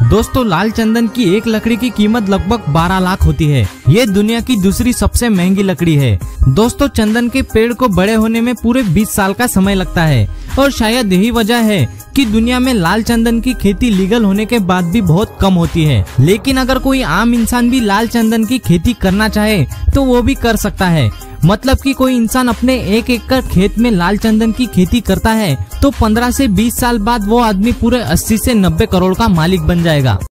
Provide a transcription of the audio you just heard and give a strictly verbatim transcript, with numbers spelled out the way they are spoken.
दोस्तों लाल चंदन की एक लकड़ी की कीमत लगभग बारह लाख होती है। ये दुनिया की दूसरी सबसे महंगी लकड़ी है। दोस्तों चंदन के पेड़ को बड़े होने में पूरे बीस साल का समय लगता है और शायद यही वजह है कि दुनिया में लाल चंदन की खेती लीगल होने के बाद भी बहुत कम होती है। लेकिन अगर कोई आम इंसान भी लाल चंदन की खेती करना चाहे तो वो भी कर सकता है। मतलब कि कोई इंसान अपने एक एकड़ खेत में लाल चंदन की खेती करता है तो पंद्रह से बीस साल बाद वो आदमी पूरे अस्सी से नब्बे करोड़ का मालिक बन जाएगा।